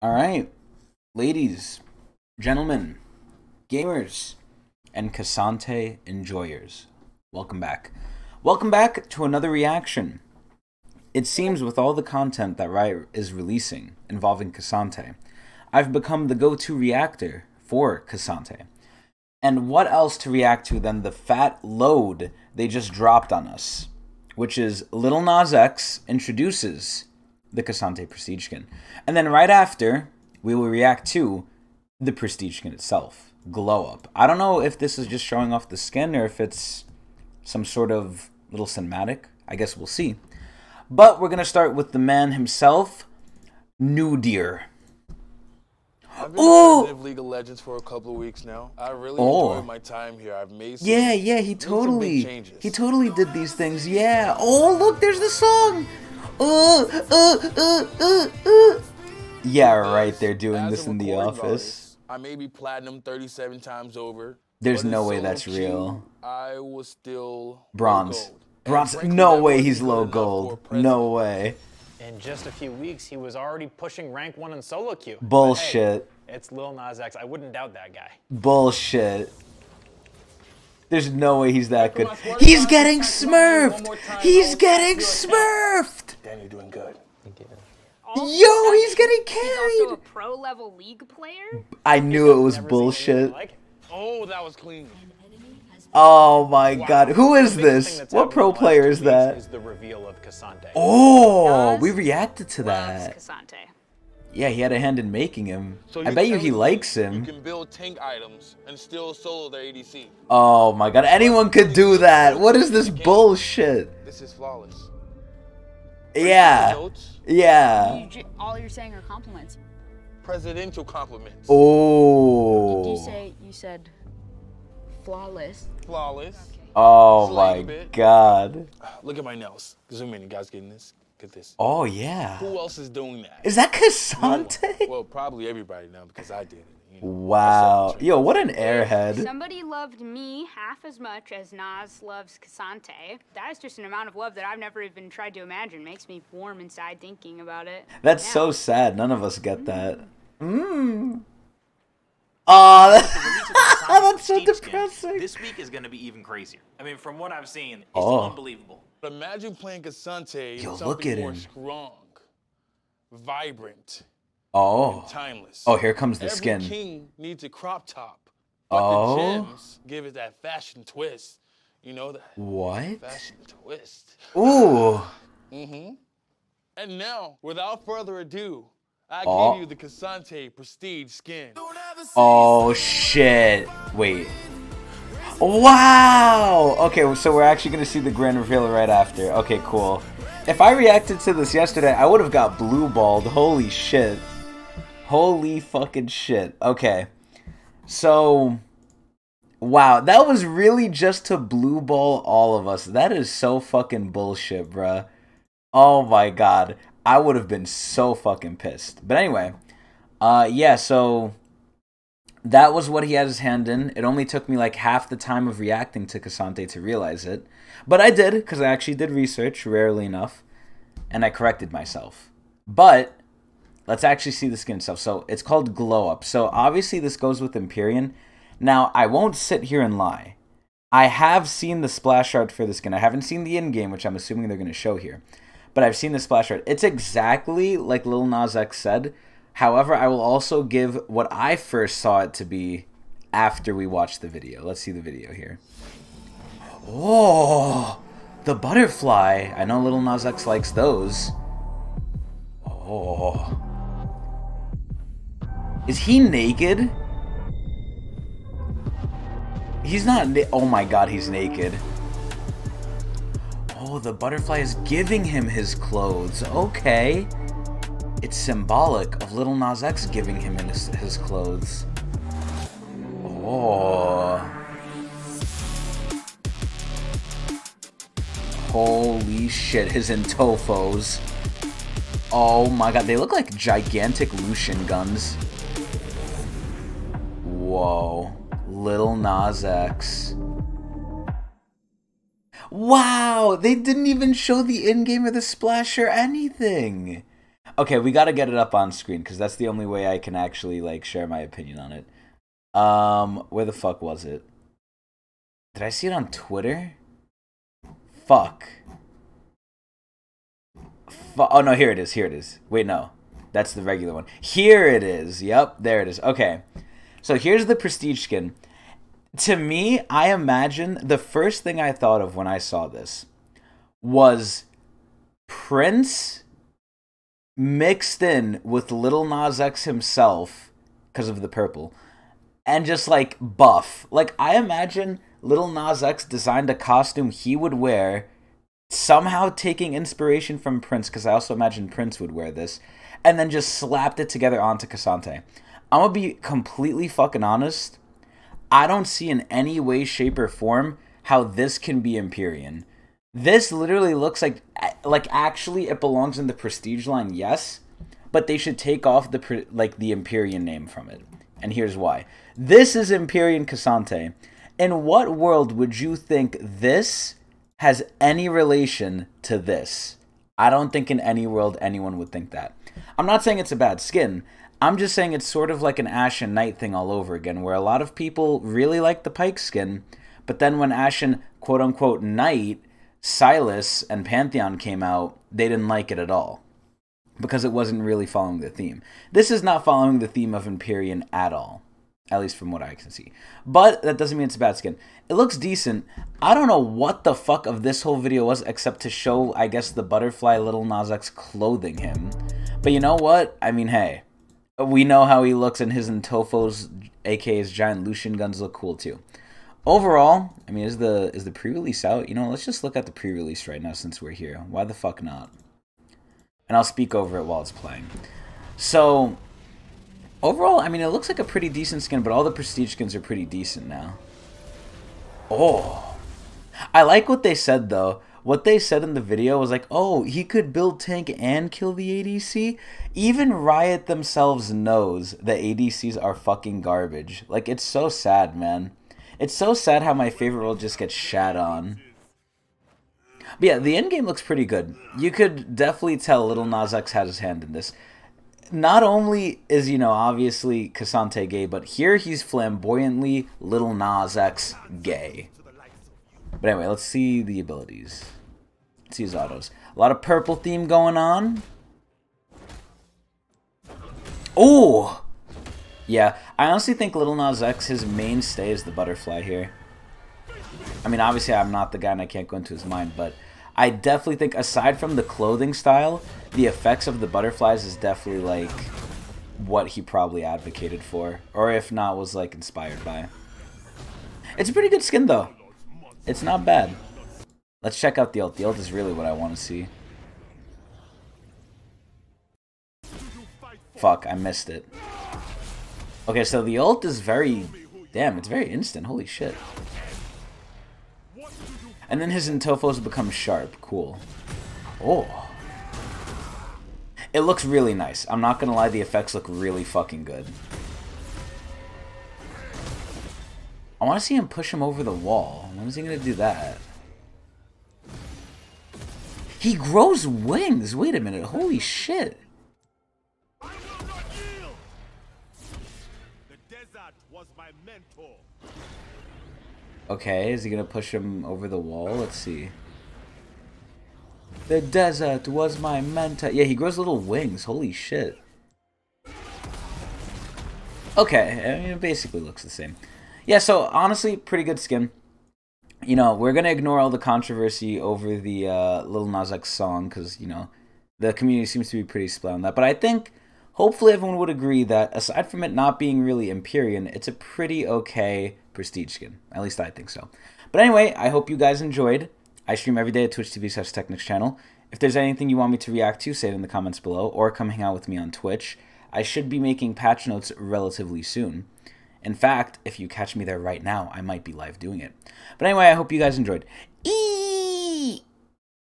All right, ladies, gentlemen, gamers, and Cassante enjoyers, welcome back. Welcome back to another reaction. It seems with all the content that Riot is releasing involving Cassante, I've become the go-to reactor for Cassante. And what else to react to than the fat load they just dropped on us, which is LIL NAS X introduces the Cassante Prestige skin. And then right after, we will react to the Prestige skin itself, Glow Up. I don't know if this is just showing off the skin or if it's some sort of little cinematic. I guess we'll see. But we're going to start with the man himself, Nudyr. I've been in League of Legends for a couple of weeks now. I really enjoy my time here. I've made some, he totally did these things. Yeah. Oh, look, there's the song. Yeah, right. They're doing this in the office. I may be platinum 37 times over. There's no way that's real. I was still bronze. Bronze. No way he's low gold. No way. In just a few weeks, he was already pushing rank 1 in solo queue. Bullshit. Hey, it's LIL NAS X. I wouldn't doubt that guy. Bullshit. There's no way he's that good. He's getting smurfed! He's getting smurfed! Dan, you're doing good. Yo, he's getting carried! He's also a pro-level League player? I knew it was bullshit. Oh, that was clean. Oh my god. Who is this? What pro player is that? Is the reveal of Cassante. Oh, we reacted to that. Cassante. Yeah, he had a hand in making him. So I bet you he likes him. You can build tank items and still solo their ADC. Oh my god, anyone could do that. What is this bullshit? This is flawless. Yeah. Yeah. All you're saying are compliments. Presidential compliments. Oh. You said flawless? Flawless. Okay. Oh my god. Look at my nails. Zoom in, you guys getting this? Get this. Oh yeah. Who else is doing that? Is that Cassante? Well, probably everybody now because I did it. You know? Wow. Yo, what an airhead. Somebody loved me half as much as Nas loves Cassante. That is just an amount of love that I've never even tried to imagine. Makes me warm inside thinking about it. That's so sad. None of us get that. Oh, that's so depressing. This week is going to be even crazier. I mean, from what I've seen, it's unbelievable. Imagine playing Cassante Yo, something look at more him. strong, vibrant, and timeless. Oh, here comes the Every skin. king needs a crop top, but the gems give it that fashion twist. You know that fashion twist. Ooh. And now, without further ado, I give you the Cassante Prestige skin. Oh shit. Wait. Wow! Okay, so we're actually going to see the grand reveal right after. Okay, cool. If I reacted to this yesterday, I would have got blue balled. Holy shit. Holy fucking shit. Okay. So, wow. That was really just to blue ball all of us. That is so fucking bullshit, bruh. Oh my god. I would have been so fucking pissed. But anyway, yeah, so that was what he had his hand in. It only took me like half the time of reacting to Cassante to realize it. But I did, because I actually did research, rarely enough, and I corrected myself. But let's actually see the skin itself. So it's called Glow Up. So obviously this goes with Empyrean. Now, I won't sit here and lie. I have seen the splash art for the skin. I haven't seen the in-game, which I'm assuming they're going to show here. But I've seen the splash art. It's exactly like LIL NAS X said. However, I will also give what I first saw it to be after we watched the video. Let's see the video here. Oh, the butterfly. I know LIL NAS X likes those. Oh. Is he naked? He's not. Oh my god, he's naked. Oh, the butterfly is giving him his clothes. Okay. It's symbolic of LIL NAS X giving him his clothes. Oh. Holy shit, his Intofos. Oh my god, they look like gigantic Lucian guns. Whoa. LIL NAS X. Wow, they didn't even show the in-game or the splash or anything. Okay, we gotta get it up on screen, because that's the only way I can actually, like, share my opinion on it. Where the fuck was it? Did I see it on Twitter? Fuck. Oh, no, here it is, here it is. Wait, no. That's the regular one. Here it is. Yep, there it is. Okay. So here's the Prestige skin. To me, I imagine the first thing I thought of when I saw this was Prince mixed in with Lil Nas X himself because of the purple, and just like buff. Like, I imagine Lil Nas X designed a costume he would wear, somehow taking inspiration from Prince, because I also imagine Prince would wear this, and then just slapped it together onto Cassante. I'm gonna be completely fucking honest. I don't see in any way, shape, or form how this can be Empyrean. This literally looks like actually it belongs in the Prestige line, yes, but they should take off the Empyrean name from it. And here's why. This is Empyrean Cassante. In what world would you think this has any relation to this? I don't think in any world anyone would think that. I'm not saying it's a bad skin. I'm just saying it's sort of like an Ashen Knight thing all over again, where a lot of people really like the Pyke skin, but then when Ashen quote-unquote Knight, Silas, and Pantheon came out, they didn't like it at all, because it wasn't really following the theme. This is not following the theme of Empyrean at all, at least from what I can see. But that doesn't mean it's a bad skin. It looks decent. I don't know what the fuck of this whole video was, except to show, I guess, the butterfly Lil Nas X clothing him. But you know what? I mean, hey, we know how he looks, and his Ntofos, aka his giant Lucian guns, look cool too. Overall, I mean, is the pre-release out? You know, let's just look at the pre-release right now since we're here. Why the fuck not? And I'll speak over it while it's playing. So, overall, I mean, it looks like a pretty decent skin, but all the Prestige skins are pretty decent now. Oh. I like what they said, though. What they said in the video was like, oh, he could build tank and kill the ADC? Even Riot themselves knows that ADCs are fucking garbage. Like, it's so sad, man. It's so sad how my favorite role just gets shat on. But yeah, the endgame looks pretty good. You could definitely tell Lil Nas X had his hand in this. Not only is, you know, obviously Cassante gay, but here he's flamboyantly Lil Nas X gay. But anyway, let's see the abilities. Let's see his autos. A lot of purple theme going on. Oh! Yeah, I honestly think Lil Nas X, his mainstay is the butterfly here. I mean, obviously I'm not the guy and I can't go into his mind, but I definitely think, aside from the clothing style, the effects of the butterflies is definitely, like, what he probably advocated for. Or if not, was, like, inspired by. It's a pretty good skin, though. It's not bad. Let's check out the ult. The ult is really what I want to see. Fuck, I missed it. Okay, so the ult is very... Damn, it's very instant. Holy shit. And then his Ntofos become sharp. Cool. Oh. It looks really nice. I'm not gonna lie, the effects look really fucking good. I want to see him push him over the wall. When is he gonna do that? He grows wings! Wait a minute, holy shit. Okay, is he gonna push him over the wall? Let's see. The desert was my mentor. Yeah, he grows little wings. Holy shit. Okay, I mean, it basically looks the same. Yeah, so honestly, pretty good skin. You know, we're gonna ignore all the controversy over the Lil Nas X song, because, you know, the community seems to be pretty split on that. But I think, hopefully everyone would agree that, aside from it not being really Empyrean, it's a pretty okay Prestige skin. At least I think so. But anyway, I hope you guys enjoyed. I stream every day at twitch.tv/Tecnics channel. If there's anything you want me to react to, say it in the comments below, or come hang out with me on Twitch. I should be making patch notes relatively soon. In fact, if you catch me there right now, I might be live doing it. But anyway, I hope you guys enjoyed. Eee!